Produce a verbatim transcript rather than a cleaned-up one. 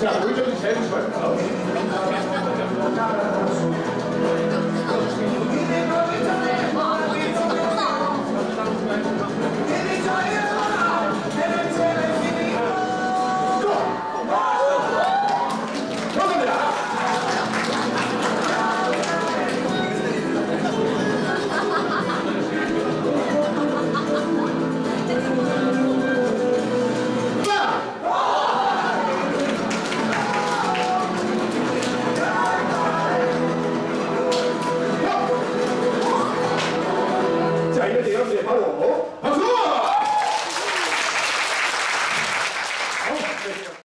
자, 우리 저기 제일 좋아요. 자, 이럴 때 여러분들이 바로 박수!